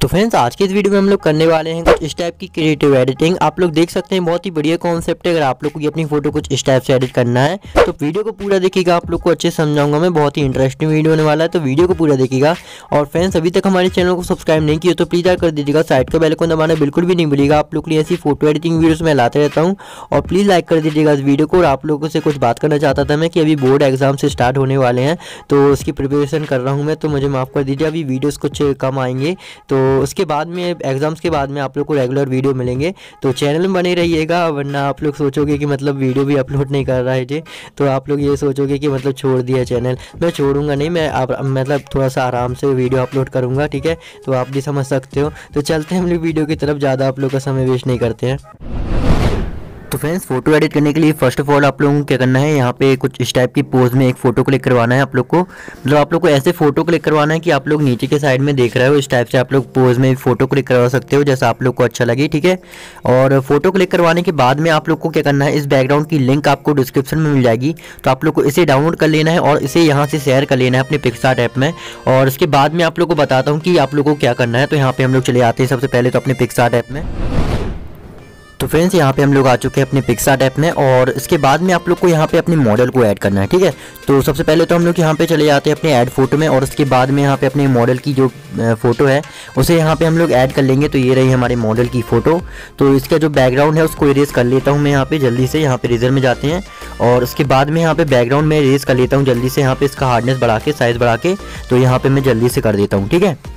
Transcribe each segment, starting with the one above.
तो फ्रेंड्स आज के इस वीडियो में हम लोग करने वाले हैं कुछ इस टाइप की क्रिएटिव एडिटिंग। आप लोग देख सकते हैं बहुत ही बढ़िया कॉन्सेप्ट है। अगर आप लोग को अपनी फोटो कुछ इस टाइप से एडिट करना है तो वीडियो को पूरा देखिएगा, आप लोग को अच्छे समझाऊंगा मैं। बहुत ही इंटरेस्टिंग वीडियो होने वाला है, तो वीडियो को पूरा देखिएगा। और फ्रेंड्स अभी तक हमारे चैनल को सब्सक्राइब नहीं किया तो प्लीज़ यार कर दीजिएगा, साइड का बेल आइकन दबाना बिल्कुल भी नहीं भूलिएगा। आप लोग के लिए ऐसी फोटो एडिटिंग वीडियोस मैं लाते रहता हूँ और प्लीज़ लाइक कर दीजिएगा इस वीडियो को। और आप लोगों से कुछ बात करना चाहता था मैं कि अभी बोर्ड एग्जाम से स्टार्ट होने वाले हैं तो उसकी प्रिपरेशन कर रहा हूँ मैं, तो मुझे माफ़ कर दीजिए अभी वीडियोज़ कुछ कम आएंगे। तो उसके बाद में एग्जाम्स के बाद में आप लोग को रेगुलर वीडियो मिलेंगे, तो चैनल में बने रहिएगा। वरना आप लोग सोचोगे कि मतलब वीडियो भी अपलोड नहीं कर रहा है जी, तो आप लोग ये सोचोगे कि मतलब छोड़ दिया चैनल। मैं छोड़ूंगा नहीं, मैं मतलब थोड़ा सा आराम से वीडियो अपलोड करूंगा, ठीक है। तो आप भी समझ सकते हो। तो चलते हैं हम लोग वीडियो की तरफ, ज़्यादा आप लोग का समय वेस्ट नहीं करते हैं। तो फ्रेंड्स फोटो एडिट करने के लिए फर्स्ट ऑफ ऑल आप लोगों को क्या करना है, यहाँ पे कुछ इस टाइप की पोज में एक फ़ोटो क्लिक करवाना है आप लोग को। मतलब आप लोग को ऐसे फ़ोटो क्लिक करवाना है कि आप लोग नीचे के साइड में देख रहे हो, इस टाइप से आप लोग पोज में फ़ोटो क्लिक करवा सकते हो जैसा आप लोग को अच्छा लगे, ठीक है। और फोटो क्लिक करवाने के बाद में आप लोग को क्या करना है, इस बैकग्राउंड की लिंक आपको डिस्क्रिप्शन में मिल जाएगी, तो आप लोग को इसे डाउनलोड कर लेना है और इसे यहाँ से शेयर कर लेना है अपने पिक्सार्ट ऐप में। और उसके बाद में आप लोग को बताता हूँ कि आप लोग को क्या करना है। तो यहाँ पे हम लोग चले आते हैं सबसे पहले तो अपने पिक्सार्ट ऐप में। तो फ्रेंड्स यहाँ पे हम लोग आ चुके हैं अपने पिक्सार्ट ऐप में और इसके बाद में आप लोग को यहाँ पे अपने मॉडल को ऐड करना है, ठीक है। तो सबसे पहले तो हम लोग यहाँ पे चले जाते हैं अपने ऐड फोटो में और उसके बाद में यहाँ पे अपने मॉडल की जो फोटो है उसे यहाँ पे हम लोग ऐड कर लेंगे। तो ये रही हमारे मॉडल की फ़ोटो। तो इसका जो बैकग्राउंड है उसको इरेज कर लेता हूँ मैं यहाँ पे जल्दी से। यहाँ पे रेजर में जाते हैं और उसके बाद में यहाँ पे बैकग्राउंड में इरेज कर लेता हूँ जल्दी से। यहाँ पे इसका हार्डनेस बढ़ा के, साइज़ बढ़ा के, तो यहाँ पे मैं जल्दी से कर देता हूँ, ठीक है।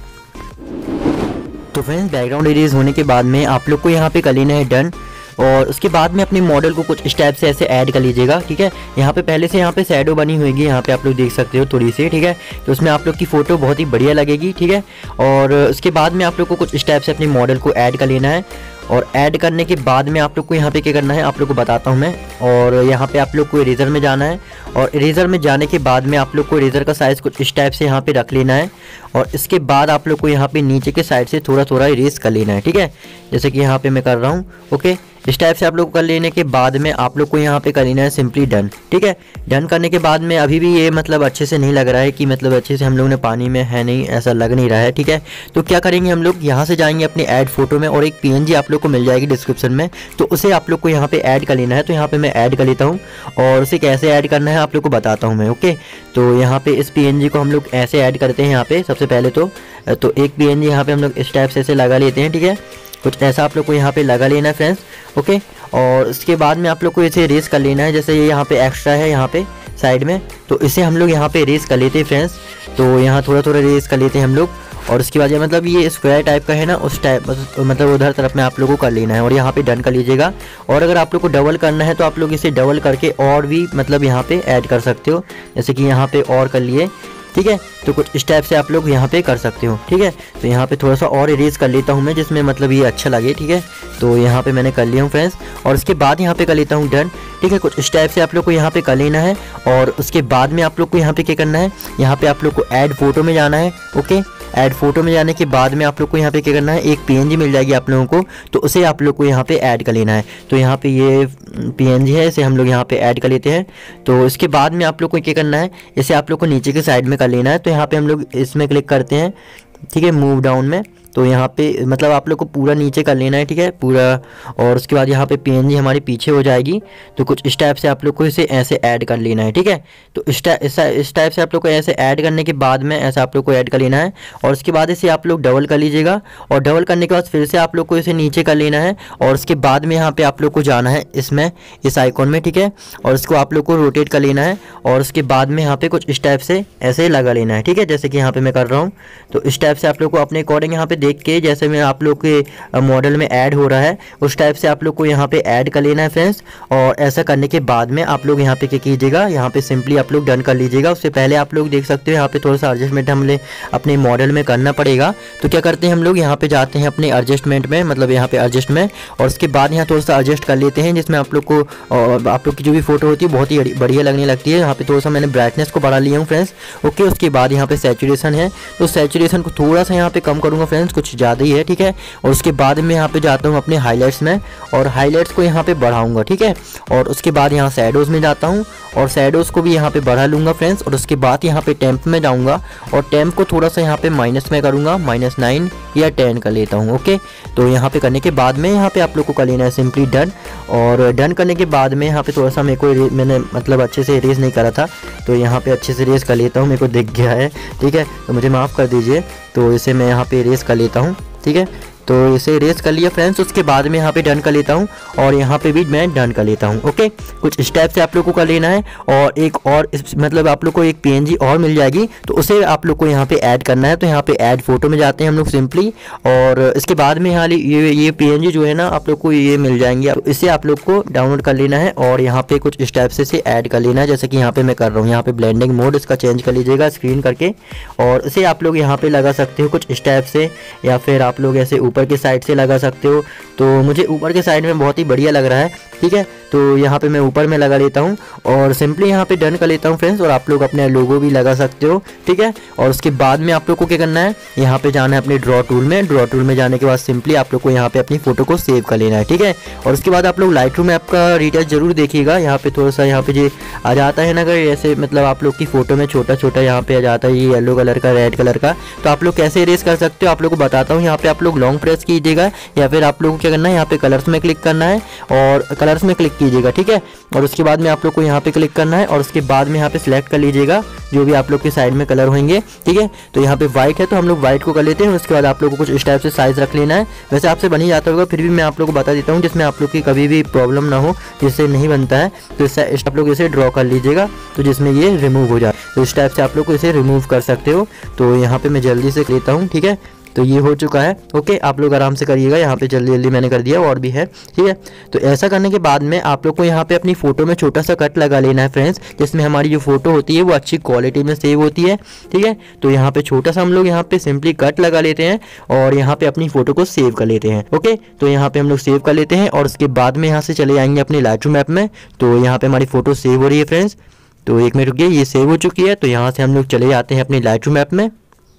तो फ्रेंड्स बैकग्राउंड इरेज होने के बाद में आप लोग को यहाँ पे कर लेना है डन। और उसके बाद में अपने मॉडल को कुछ स्टेप से ऐसे ऐड कर लीजिएगा, ठीक है। यहाँ पे पहले से यहाँ पे शैडो बनी होगी, यहाँ पे आप लोग देख सकते हो थोड़ी सी, ठीक है। तो उसमें आप लोग की फ़ोटो बहुत ही बढ़िया लगेगी, ठीक है। और उसके बाद में आप लोग को कुछ स्टेप से अपने मॉडल को ऐड कर लेना है। और ऐड करने के बाद में आप लोग को यहाँ पे क्या करना है आप लोग को बताता हूँ मैं। और यहाँ पे आप लोग को इरेजर में जाना है और इरेजर में जाने के बाद में आप लोग को इरेजर का साइज़ कुछ इस टाइप से यहाँ पे रख लेना है। और इसके बाद आप लोग को यहाँ पे नीचे के साइड से थोड़ा थोड़ा इरेज कर लेना है, ठीक है। जैसे कि यहाँ पे मैं कर रहा हूँ, ओके। इस टाइप से आप लोग को कर लेने के बाद में आप लोग को यहाँ पे कर लेना है सिंपली डन, ठीक है। डन करने के बाद में अभी भी ये मतलब अच्छे से नहीं लग रहा है कि मतलब अच्छे से हम लोग ने पानी में है नहीं, ऐसा लग नहीं रहा है, ठीक है। तो क्या करेंगे हम लोग यहाँ से जाएंगे अपने ऐड फोटो में और एक PNG आप लोग को मिल जाएगी डिस्क्रिप्शन में, तो उसे आप लोग को यहाँ पे ऐड कर लेना है। तो यहाँ पे मैं ऐड कर लेता हूँ और उसे कैसे ऐड करना है आप लोग को बताता हूँ मैं, ओके। तो यहाँ पे इस PNG को हम लोग ऐसे ऐड करते हैं। यहाँ पे सबसे पहले तो एक PNG यहाँ पे हम लोग इस टाइप से ऐसे लगा लेते हैं, ठीक है। कुछ ऐसा आप लोग को यहाँ पे लगा लेना है फ्रेंड्स, ओके। और उसके बाद में आप लोग को इसे इरेज कर लेना है। जैसे ये यहाँ पे एक्स्ट्रा है यहाँ पे साइड में, तो इसे हम लोग यहाँ पे इरेज कर लेते हैं फ्रेंड्स। तो यहाँ थोड़ा थोड़ा इरेज कर लेते हैं हम लोग। और उसके बाद मतलब ये स्क्वायर टाइप का है ना, उस टाइप मतलब उधर तरफ में आप लोगों को कर लेना है और यहाँ पे डन कर लीजिएगा। और अगर आप लोग को डबल करना है तो आप लोग इसे डबल करके और भी मतलब यहाँ पे ऐड कर सकते हो, जैसे कि यहाँ पे और कर लिए, ठीक है। तो कुछ इस टाइप से आप लोग यहाँ पे कर सकते हो, ठीक है। तो यहाँ पे थोड़ा सा और इरेज कर लेता हूँ मैं जिसमें मतलब ये अच्छा लगे, ठीक है। तो यहाँ पे मैंने कर लिया हूँ फ्रेंड्स और उसके बाद यहाँ पे कर लेता हूँ डन, ठीक है। कुछ इस टाइप से आप लोग को यहाँ पे कर लेना है। और उसके बाद में आप लोग को यहाँ पे क्या करना है, यहाँ पे आप लोग को ऐड फोटो में जाना है, ओके। ऐड फोटो में जाने के बाद में आप लोग को यहाँ पे क्या करना है, एक PNG मिल जाएगी आप लोगों को, तो उसे आप लोग को यहाँ पे ऐड कर लेना है। तो यहाँ पे ये PNG है, इसे हम लोग यहाँ पे ऐड कर लेते हैं। तो इसके बाद में आप लोग को क्या करना है, इसे आप लोग को नीचे के साइड में कर लेना है। तो यहाँ पे हम लोग इसमें क्लिक करते हैं, ठीक है, मूव डाउन में। तो यहाँ पे मतलब आप लोग को पूरा नीचे कर लेना है, ठीक है, पूरा। और उसके बाद यहाँ पे PNG हमारी पीछे हो जाएगी। तो कुछ इस टाइप से आप लोग को इसे ऐसे ऐड कर लेना है, ठीक है। तो इस टाइप से आप लोग को ऐसे ऐड करने के बाद में ऐसा आप लोग को ऐड कर लेना है। और उसके बाद इसे आप लोग डबल कर लीजिएगा और डबल करने के बाद फिर से आप लोग को इसे नीचे कर लेना है। और उसके बाद में यहाँ पे आप लोग को जाना है इसमें, इस आइकॉन में, ठीक है। और इसको आप लोग को रोटेट कर लेना है और उसके बाद में यहाँ पे कुछ इस टाइप से ऐसे लगा लेना है, ठीक है, जैसे कि यहाँ पे मैं कर रहा हूँ। तो इस टाइप से आप लोग को अपने अकॉर्डिंग यहाँ पे देख के, जैसे में आप लोग के मॉडल में ऐड हो रहा है उस टाइप से आप लोग को यहाँ पे ऐड कर लेना है फ्रेंड्स। और ऐसा करने के बाद में आप लोग यहाँ पे क्या कीजिएगा, यहाँ पे सिंपली आप लोग डन कर लीजिएगा। उससे पहले आप लोग देख सकते हो यहाँ पे थोड़ा सा एडजस्टमेंट हमें अपने मॉडल में करना पड़ेगा। तो क्या करते हैं हम लोग यहाँ पे जाते हैं अपने एडजस्टमेंट में, मतलब यहाँ पे एडजस्ट में, और उसके बाद यहाँ थोड़ा सा एडजस्ट कर लेते हैं जिसमें आप लोग को आप लोग की जो भी फोटो होती है बहुत ही बढ़िया लगने लगती है। यहाँ पे थोड़ा सा मैंने ब्राइटनेस को बढ़ा लिया हूँ फ्रेंड्स, ओके। उसके बाद यहाँ पे सैचुरेशन है, तो सैचुरेशन को थोड़ा सा यहाँ पे कम करूँगा फ्रेंड्स, फ्रेंड्स, कुछ ज़्यादा ही है, ठीक है। और उसके बाद में यहाँ पे जाता हूँ अपने हाईलाइट्स में और हाईलाइट्स को यहाँ पे बढ़ाऊंगा, ठीक है। और उसके बाद यहाँ शैडोज़ में जाता हूँ और शैडोज़ को भी यहाँ पे बढ़ा लूँगा फ्रेंड्स। और उसके बाद यहाँ पे टेम्प में जाऊँगा और टेम्प को थोड़ा सा यहाँ पे माइनस में करूँगा, -9 या 10 कर लेता हूँ, ओके। तो यहाँ पे करने के बाद में यहाँ पे आप लोग को कर लेना है सिंपली डन। और डन करने के बाद में यहाँ पे थोड़ा सा मैंने मतलब अच्छे से इरेज नहीं करा था, तो यहाँ पे अच्छे से इरेज कर लेता हूँ, मेरे को दिख गया है, ठीक है। तो मुझे माफ़ कर दीजिए। तो इसे मैं यहाँ पे इरेज कर लेता हूँ, ठीक है। तो इसे इरेज कर लिया फ्रेंड्स। उसके बाद में यहाँ पे डन कर लेता हूँ और यहाँ पे भी मैं डन कर लेता हूँ, ओके। कुछ इस टाइप से आप लोग को कर लेना है। और एक और मतलब आप लोग को एक PNG और मिल जाएगी, तो उसे आप लोग को यहाँ पे ऐड करना है। तो यहाँ पे ऐड फोटो में जाते हैं हम लोग सिंपली। और इसके बाद में यहाँ ये PNG जो है ना आप लोग को ये मिल जाएंगे, तो इसे आप लोग को डाउनलोड कर लेना है और यहाँ पे कुछ इस टाइप से इसे ऐड कर लेना है, जैसे कि यहाँ पे मैं कर रहा हूँ। यहाँ पे ब्लेंडिंग मोड इसका चेंज कर लीजिएगा स्क्रीन करके और इसे आप लोग यहाँ पे लगा सकते हो कुछ इस टाइप से, या फिर आप लोग ऐसे ऊपर के साइड से लगा सकते हो। तो मुझे ऊपर के साइड में बहुत ही बढ़िया लग रहा है, ठीक है। तो यहाँ पे मैं ऊपर में लगा लेता हूँ और सिंपली यहाँ पे डन कर लेता हूँ फ्रेंड्स। और आप लोग अपने लोगो भी लगा सकते हो, ठीक है। और उसके बाद में आप लोग को क्या करना है, यहाँ पे जाना है अपने ड्रॉ टूल में। ड्रॉ टूल में जाने के बाद सिंपली आप लोग को यहाँ पे अपनी फोटो को सेव कर लेना है, ठीक है। और उसके बाद आप लोग लाइटरूम ऐप का डिटेल्स जरूर देखिएगा। यहाँ पे थोड़ा सा यहाँ पे जो आ जाता है ना, अगर ऐसे मतलब आप लोग की फोटो में छोटा छोटा यहाँ पे आ जाता है ये येलो कलर का, रेड कलर का, तो आप लोग कैसे इरेज कर सकते हो आप लोग को बताता हूँ। यहाँ पे आप लोग लॉन्ग प्रेस कीजिएगा या फिर आप लोग को क्या करना है, यहाँ पे कलर्स में क्लिक करना है और कलर्स में क्लिक कीजिएगा, ठीक है। और उसके बाद में आप लोग को यहाँ पे क्लिक करना है और उसके बाद में यहाँ पे सिलेक्ट कर लीजिएगा जो भी आप लोग के साइड में कलर होंगे, ठीक है। तो यहाँ पे व्हाइट है तो हम लोग व्हाइट को कर लेते हैं। उसके बाद आप लोग को कुछ इस टाइप से साइज रख लेना है। वैसे आपसे बन ही जाता होगा, फिर भी मैं आप लोग को बता देता हूँ जिसमें आप लोग की कभी भी प्रॉब्लम ना हो, जिससे नहीं बनता है। तो इससे आप लोग इसे ड्रॉ कर लीजिएगा, तो जिसमें ये रिमूव हो जाए। तो इस टाइप से आप लोग को इसे रिमूव कर सकते हो। तो यहाँ पे मैं जल्दी से लेता हूँ, ठीक है। तो ये हो चुका है, ओके। आप लोग आराम से करिएगा, यहाँ पे जल्दी जल्दी मैंने कर दिया और भी है, ठीक है। तो ऐसा करने के बाद में आप लोग को यहाँ पे अपनी फ़ोटो में छोटा सा कट लगा लेना है फ्रेंड्स, जिसमें हमारी जो फोटो होती है वो अच्छी क्वालिटी में सेव होती है, ठीक है। तो यहाँ पे छोटा सा हम लोग यहाँ पे सिंपली कट लगा लेते हैं और यहाँ पे अपनी फ़ोटो को सेव कर लेते हैं, ओके। तो यहाँ पे हम लोग सेव कर लेते हैं और उसके बाद में यहाँ से चले जाएंगे अपने लाइटरूम ऐप में। तो यहाँ पे हमारी फ़ोटो सेव हो रही है फ्रेंड्स। तो एक मिनट रुकिए, ये सेव हो चुकी है। तो यहाँ से हम लोग चले जाते हैं अपने लाइटरूम ऐप में।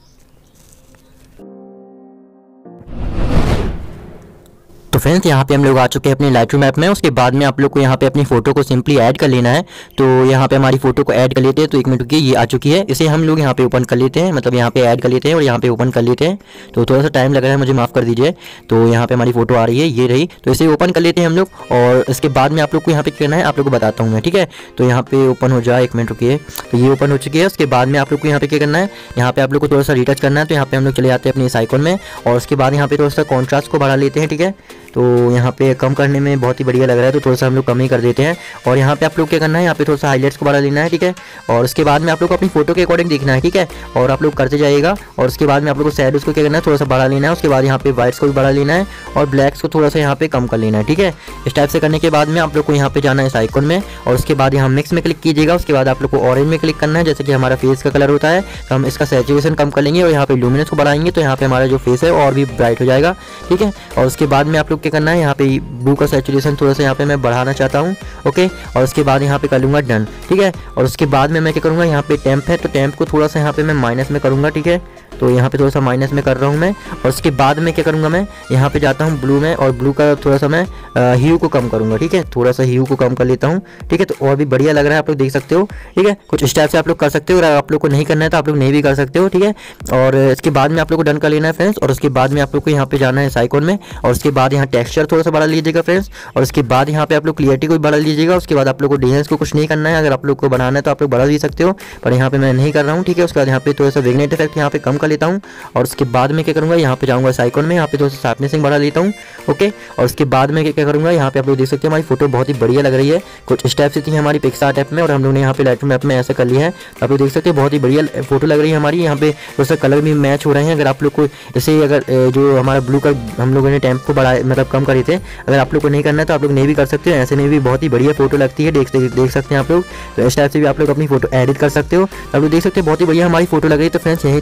तो फ्रेंड्स यहाँ पे हम लोग आ चुके हैं अपने लाइटरूम ऐप में। उसके बाद में आप लोग को यहाँ पे अपनी फोटो को सिंपली ऐड कर लेना है। तो यहाँ पे हमारी फोटो को ऐड कर लेते हैं। तो एक मिनट रुकिए, ये आ चुकी है। इसे हम लोग यहाँ पे ओपन कर लेते हैं, मतलब यहाँ पे ऐड कर लेते हैं और यहाँ पे ओपन कर लेते हैं। तो थोड़ा सा टाइम लग रहा है, मुझे माफ़ कर दीजिए। तो यहाँ पे हमारी फोटो आ रही है, ये रही। तो इसे ओपन कर लेते हैं हम लोग और इसके बाद में आप लोग को यहाँ पे करना है, आप लोग को बताता हूँ मैं, ठीक है। तो यहाँ पे ओपन हो जाए, एक मिनट रुकिए। तो ये ओपन हो चुकी है। उसके बाद में आप लोग को यहाँ पे क्या करना है, यहाँ पे आप लोग को थोड़ा सा रिटच करना है। तो यहाँ पे हम लोग चले जाते हैं अपने इस आइकन में और उसके बाद यहाँ पे थोड़ा सा कॉन्ट्रास्ट को बढ़ा लेते हैं, ठीक है। तो यहाँ पे कम करने में बहुत ही बढ़िया लग रहा है, तो थोड़ा सा हम लोग कम ही कर देते हैं। और यहाँ पे आप लोग क्या करना है, यहाँ पे थोड़ा सा हाईलाइट्स को बढ़ा लेना है, ठीक है। और उसके बाद में आप लोग को अपनी फोटो के अकॉर्डिंग देखना है, ठीक है। और आप लोग करते जाइएगा और उसके बाद में आप लोग को शैडोज़ को क्या करना है, थोड़ा सा बढ़ा लेना है। उसके बाद यहाँ पे वाइट्स को भी बढ़ा लेना है और ब्लैक्स को थोड़ा सा यहाँ पे कम कर लेना है, ठीक है। इस टाइप से करने के बाद में आप लोग को यहाँ पे जाना है इस आइकन में और उसके बाद यहाँ मिक्स में क्लिक कीजिएगा। उसके बाद आप लोग को ऑरेंज में क्लिक करना है, जैसे कि हमारा फेस का कलर होता है। तो हम इसका सैचुरेशन कम कर लेंगे और यहाँ पे लुमिनस को बढ़ाएंगे, तो यहाँ पे हमारा जो फेस है और भी ब्राइट हो जाएगा, ठीक है। और उसके बाद में आप लोग क्या करना है, यहाँ पे ब्लू का सैचुरेशन थोड़ा सा यहाँ पे मैं बढ़ाना चाहता हूँ, ओके। और उसके बाद यहाँ पे कर लूँगा डन, ठीक है। और उसके बाद में मैं क्या करूँगा, यहाँ पे टेम्प है तो टेम्प को थोड़ा सा यहाँ पे मैं माइनस में करूँगा, ठीक है। तो यहाँ पे थोड़ा सा माइनस में कर रहा हूँ मैं। और उसके बाद में क्या करूँगा, मैं यहाँ पे जाता हूँ ब्लू में और ब्लू का थोड़ा सा मैं ह्यू को कम करूँगा, ठीक है। थोड़ा सा ह्यू को कम कर लेता हूँ, ठीक है। तो और भी बढ़िया लग रहा है, आप लोग देख सकते हो, ठीक है। कुछ इस टाइप से आप लोग कर सकते हो। अगर आप लोग को नहीं करना है तो आप लोग नहीं भी कर सकते हो, ठीक है। और इसके बाद में आप लोग को डन कर लेना है फ्रेंड्स। और उसके बाद में आप लोग को यहाँ पे जाना है इस आइकॉन में और उसके बाद यहाँ टेक्सचर थोड़ा सा बढ़ा लीजिएगा फ्रेंड्स। और उसके बाद यहाँ पे आप लोग क्लियरिटी को भी बढ़ा लीजिएगा। उसके बाद आप लोग को डिजाइन को कुछ नहीं करना है, अगर आप लोग को बनाना है तो आप लोग बढ़ा भी सकते हो, पर यहाँ पे मैं नहीं कर रहा हूँ, ठीक है। उसके बाद यहाँ पे थोड़ा सा विग्नेट इफेक्ट यहाँ पे कम कर लेता हूँ। और उसके बाद में क्या करूँगा, यहाँ पे जाऊँगा इस आइकॉन में, यहाँ पे थोड़ा सा शार्पनेसिंग बढ़ा लेता हूँ, ओके। और उसके बाद में क्या करूँगा, यहाँ पे आप लोग देख सकते हैं हमारी फोटो बहुत ही बढ़िया लग रही है। कुछ इस टाइप से थी हमारी पिक्सार्ट ऐप में और हम लोग ने यहाँ पे लाइटरूम ऐप में ऐसा कर लिया है। आप लोग देख सकते हैं बहुत ही बढ़िया फोटो लग रही है हमारी। यहाँ पे थोड़ा सा कलर भी मैच हो रहे हैं। अगर आप लोग को इसे अगर जो हमारा ब्लू का हम लोगों ने टेम्प को बढ़ाया मतलब कम करे थे, अगर आप लोग को नहीं करना है तो आप लोग नहीं भी कर सकते हो। ऐसे में भी बहुत ही बढ़िया फोटो लगती है, देख सकते हैं आप लोग। तो इस टाइप से भी आप लोग अपनी फोटो एडिट कर सकते हो। आप लोग देख सकते हैं बहुत ही बढ़िया हमारी फोटो लग रही है। तो फ्रेंड्स यहीं तक था हमारा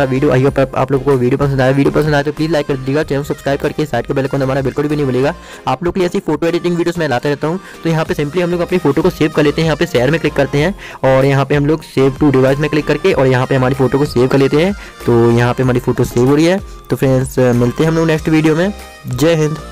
वीडियो। आई होप आप लोगों को वीडियो पसंद आया। वीडियो पसंद आया तो प्लीज़ लाइक कर दीजिएगा, चैनल सब्सक्राइब करके साइड के बेल आइकन दबाना बिल्कुल भी नहीं भूलिएगा। आप लोग के लिए ऐसी फोटो एडिटिंग वीडियोस मैं लाता रहता हूँ। तो यहाँ पे सिंपली हम लोग अपनी फोटो को सेव कर लेते हैं, यहाँ पे शेयर में क्लिक करते हैं और यहाँ पे हम लोग सेव टू डिवाइस में क्लिक करके और यहाँ पे हमारी फोटो को सेव कर लेते हैं। तो यहाँ पे हमारी फोटो सेव हो रही है। तो फ्रेंड्स मिलते हैं हम लोग नेक्स्ट वीडियो में। जय हिंद।